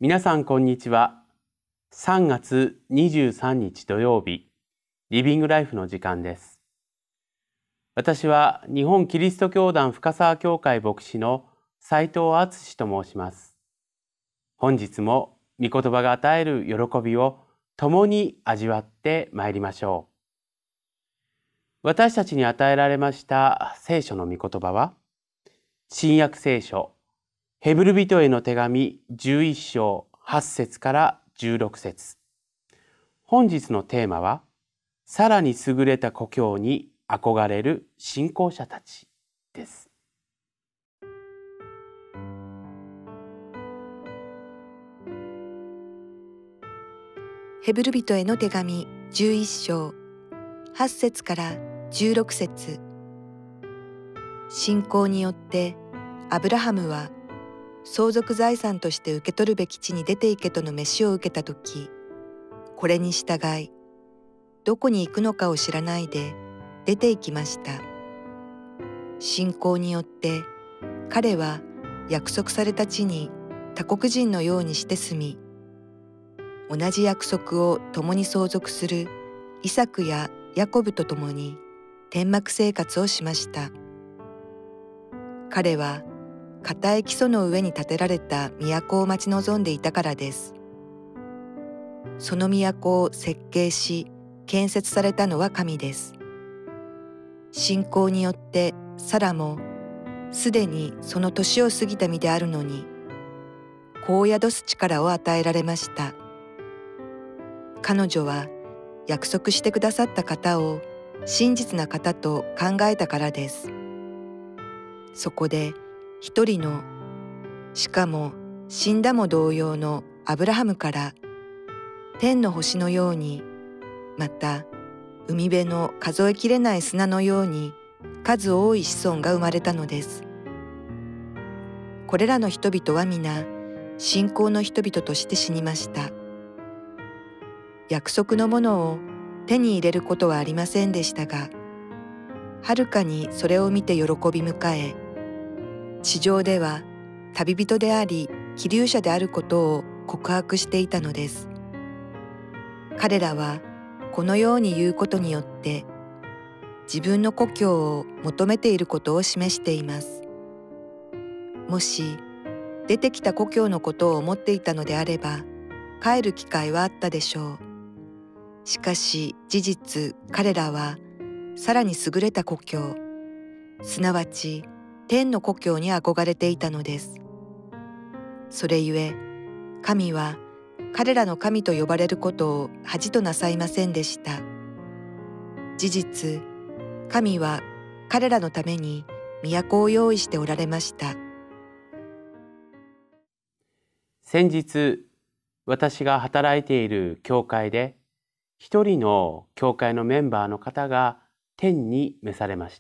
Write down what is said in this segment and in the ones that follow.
皆さんこんにちは。3月23日土曜日、リビングライフの時間です。私は日本キリスト教団深沢教会牧師の斉藤敦と申します。本日も御言葉が与える喜びを共に味わってまいりましょう。私たちに与えられました聖書の御言葉は、新約聖書ヘブル人への手紙11章8節から16節。本日のテーマは、さらに優れた故郷に憧れる信仰者たちです。 ヘブル人への手紙11章8節から16節。信仰によってアブラハムは相続財産として受け取るべき地に出て行けとの召しを受けたとき、これに従い、どこに行くのかを知らないで出て行きました。信仰によって彼は約束された地に他国人のようにして住み、同じ約束を共に相続するイサクやヤコブと共に天幕生活をしました。彼は固い基礎の上に建てられた都を待ち望んでいたからです。その都を設計し建設されたのは神です。信仰によってサラもすでにその年を過ぎた身であるのに、子を宿す力を与えられました。彼女は約束してくださった方を真実な方と考えたからです。そこで一人の、しかも死んだも同様のアブラハムから天の星のように、また海辺の数えきれない砂のように数多い子孫が生まれたのです。これらの人々は皆信仰の人々として死にました。約束のものを手に入れることはありませんでしたが、はるかにそれを見て喜び迎え、地上では旅人であり寄留者であることを告白していたのです。彼らはこのように言うことによって自分の故郷を求めていることを示しています。もし出てきた故郷のことを思っていたのであれば、帰る機会はあったでしょう。しかし事実、彼らはさらに優れた故郷、すなわち天の故郷に憧れていたのです。それゆえ、神は彼らの神と呼ばれることを恥となさいませんでした。事実、神は彼らのために都を用意しておられました。 先日、私が働いている教会で、一人の教会のメンバーの方が天に召されました。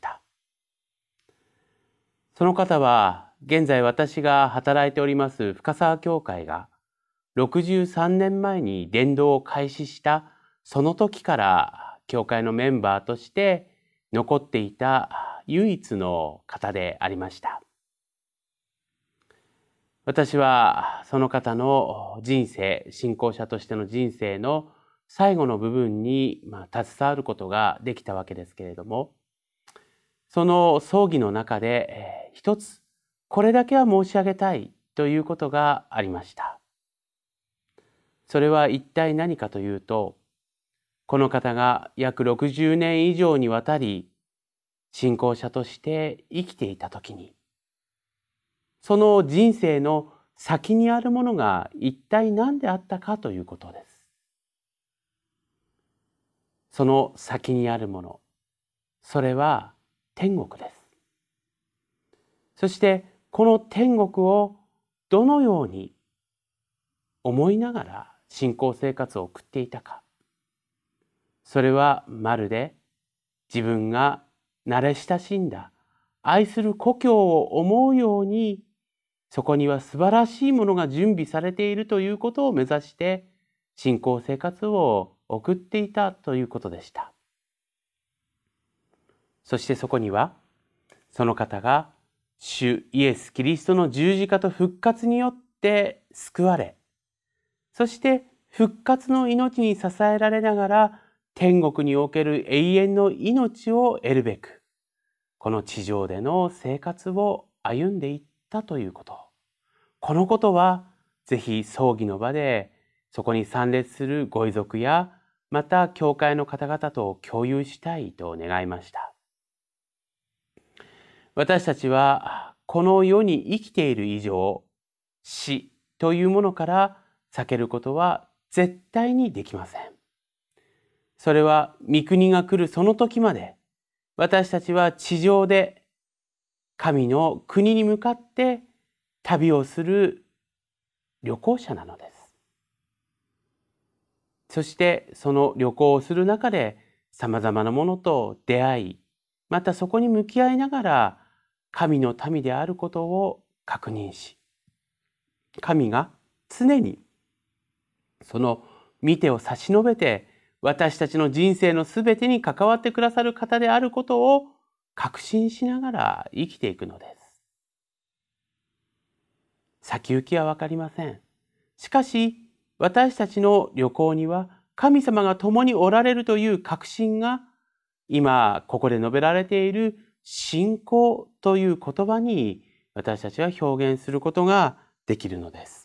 その方は現在私が働いております深沢教会が63年前に伝道を開始したその時から教会のメンバーとして残っていた唯一の方でありました。私はその方の人生、信仰者としての人生の最後の部分に携わることができたわけですけれども、その葬儀の中で一つこれだけは申し上げたいということがありました。それは一体何かというと、この方が約60年以上にわたり信仰者として生きていたときに、その人生の先にあるものが一体何であったかということです。その先にあるもの、それは天国です。そしてこの天国をどのように思いながら信仰生活を送っていたか、それはまるで自分が慣れ親しんだ愛する故郷を思うように、そこには素晴らしいものが準備されているということを目指して信仰生活を送っていたということでした。そしてそこにはその方が主イエス・キリストの十字架と復活によって救われ、 そして復活の命に支えられながら天国における永遠の命を得るべく、この地上での生活を歩んでいったということ。このことはぜひ葬儀の場でそこに参列するご遺族やまた教会の方々と共有したいと願いました。私たちはこの世に生きている以上、死というものから避けることは絶対にできません。それは御国が来るその時まで、私たちは地上で神の国に向かって旅をする旅行者なのです。そしてその旅行をする中でさまざまなものと出会い、またそこに向き合いながら神の民であることを確認し、神が常にその御手を差し伸べて私たちの人生のすべてに関わってくださる方であることを確信しながら生きていくのです。先行きはわかりません。しかし私たちの旅行には神様が共におられるという確信が今ここで述べられている信仰という言葉に私たちは表現することができるのです。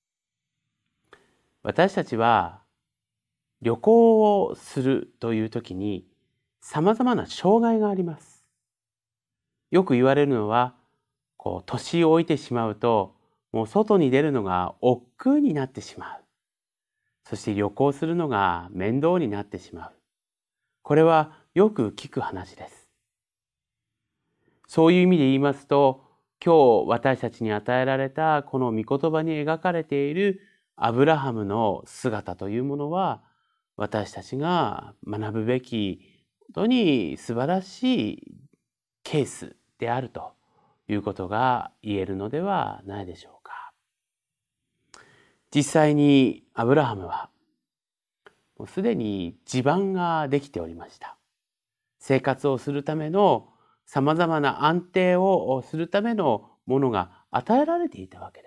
私たちは旅行をするという時にさまざまな障害があります。よく言われるのは、年を置いてしまうともう外に出るのが億劫になってしまう。そして旅行するのが面倒になってしまう。これはよく聞く話です。そういう意味で言いますと、今日私たちに与えられたこの御言葉に描かれているアブラハムの姿というものは、私たちが学ぶべき本当に素晴らしいケースであるということが言えるのではないでしょうか。実際にアブラハムはもうすでに地盤ができておりました。生活をするためのさまざまな安定をするためのものが与えられていたわけです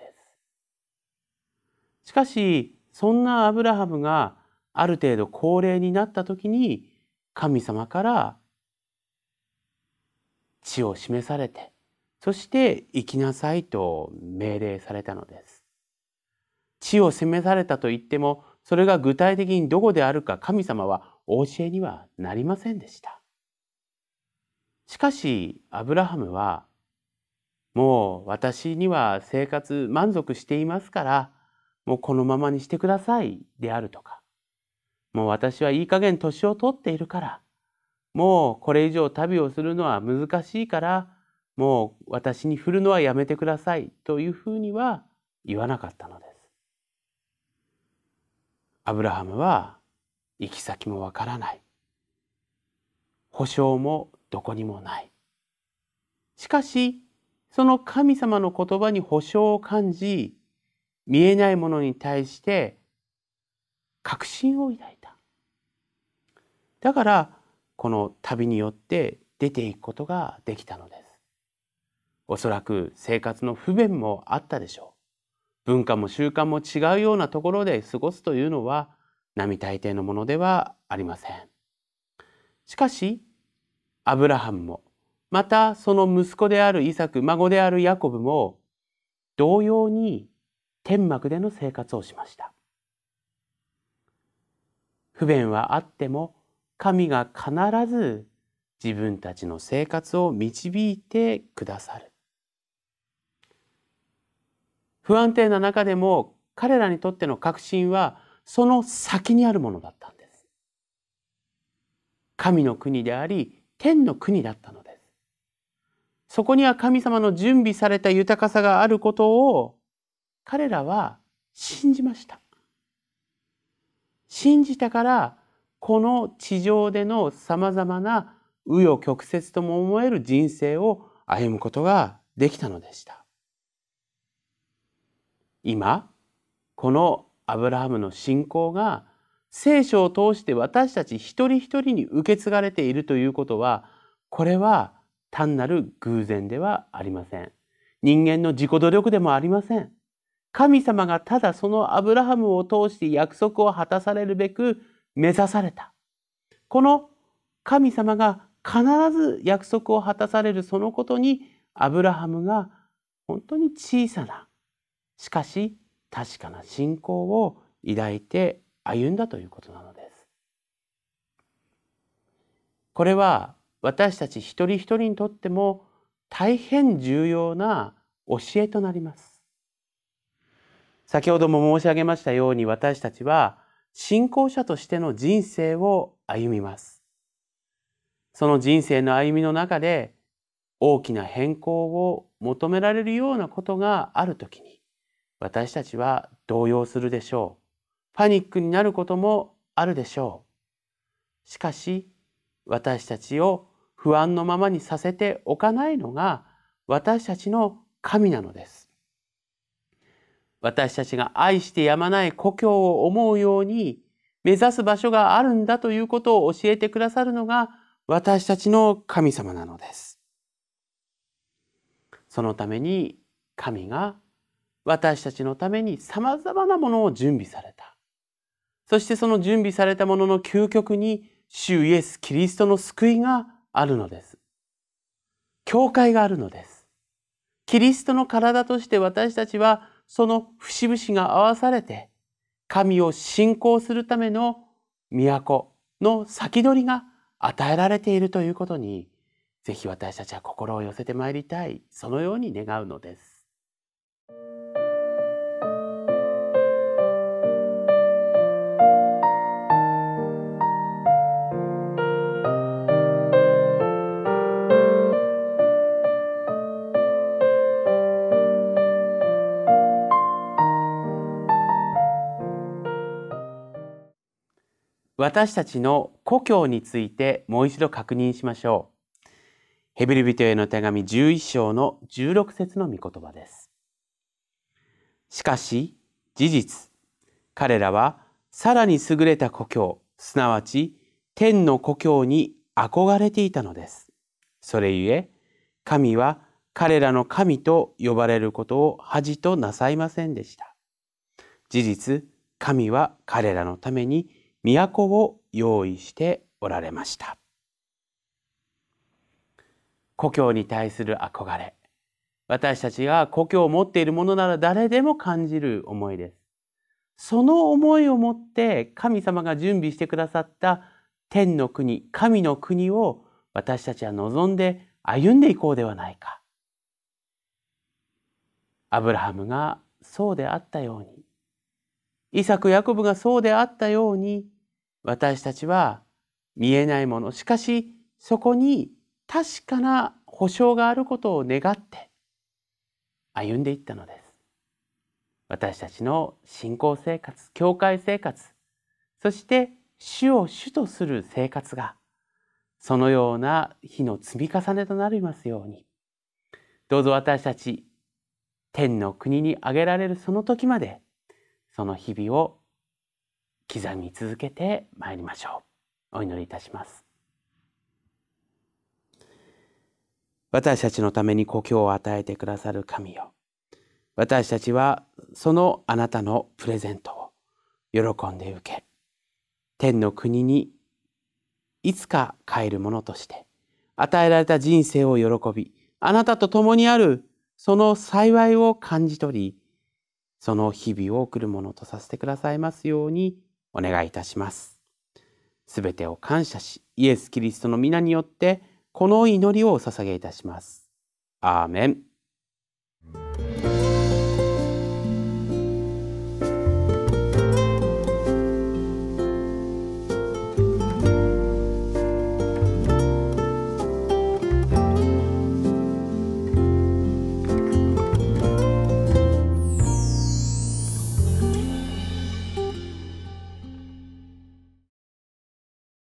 。しかしそんなアブラハムがある程度高齢になった時に神様から地を示されて、そして生きなさいと命令されたのです。地を示されたといっても、それが具体的にどこであるか神様はお教えにはなりませんでした。しかしアブラハムは、もう私には生活満足していますから、もうこのままにしてくださいであるとか、もう私はいい加減年を取っているから、もうこれ以上旅をするのは難しいから、もう私に振るのはやめてくださいというふうには言わなかったのです。アブラハムは行き先もわからない。保証もどこにもない。しかし、その神様の言葉に保証を感じ、見えないものに対して確信を抱いた。だから、この旅によって出ていくことができたのです。おそらく生活の不便もあったでしょう。文化も習慣も違うようなところで過ごすというのは並大抵のものではありません。しかし、アブラハムも、またその息子であるイサク、孫であるヤコブも、同様に天幕での生活をしました。不便はあっても、神が必ず自分たちの生活を導いてくださる。不安定な中でも彼らにとっての確信はその先にあるものだったんです。神の国であり天の国だったのです。そこには神様の準備された豊かさがあることを彼らは信じました。信じたからこの地上でのさまざまな紆余曲折とも思える人生を歩むことができたのでした。今、このアブラハムの信仰が聖書を通して私たち一人一人に受け継がれているということは、これは単なる偶然ではありません。人間の自己努力でもありません。 神様がただそのアブラハムを通して約束を果たされるべく目指された。この神様が必ず約束を果たされるそのことに、アブラハムが本当に小さな、しかし確かな信仰を抱いて歩んだということなのです。これは私たち一人一人にとっても大変重要な教えとなります。先ほども申し上げましたように、私たちは信仰者としての人生を歩みます。その人生の歩みの中で大きな変更を求められるようなことがあるときに、私たちは動揺するでしょう。パニックになることもあるでしょう。しかし、私たちを不安のままにさせておかないのが私たちの神なのです。私たちが愛してやまない故郷を思うように目指す場所があるんだということを教えてくださるのが私たちの神様なのです。そのために神が私たちのためにさまざまなものを準備された。そしてその準備されたものの究極に主イエス・キリストの救いがあるのです。教会があるのです。キリストの体として私たちはその節々が合わされて神を信仰するための都の先取りが与えられているということに、ぜひ私たちは心を寄せてまいりたい、そのように願うのです。私たちの故郷についてもう一度確認しましょう。ヘブル人への手紙11章の16節の御言葉です。しかし事実、彼らはさらに優れた故郷、すなわち天の故郷に憧れていたのです。それゆえ、神は彼らの神と呼ばれることを恥となさいませんでした。事実、神は彼らのために都を用意しておられました。故郷に対する憧れ、私たちが故郷を持っているものなら誰でも感じる思いです。その思いを持って神様が準備してくださった天の国、神の国を私たちは望んで歩んでいこうではないか。アブラハムがそうであったように、イサク・ヤコブがそうであったように、私たちは見えないもの、しかしそこに確かな保証があることを願って歩んでいったのです。私たちの信仰生活、教会生活、そして主を主とする生活がそのような日の積み重ねとなりますように、どうぞ私たち天の国に挙げられるその時まで、その日々を刻み続けてまいりましょう。お祈りいたします。私たちのために故郷を与えてくださる神よ、私たちはそのあなたのプレゼントを喜んで受け、天の国にいつか帰るものとして与えられた人生を喜び、あなたと共にあるその幸いを感じ取り、その日々を送るものとさせてくださいますようにお願いいたします。すべてを感謝し、イエス・キリストの皆によってこの祈りをお捧げいたします。アーメン。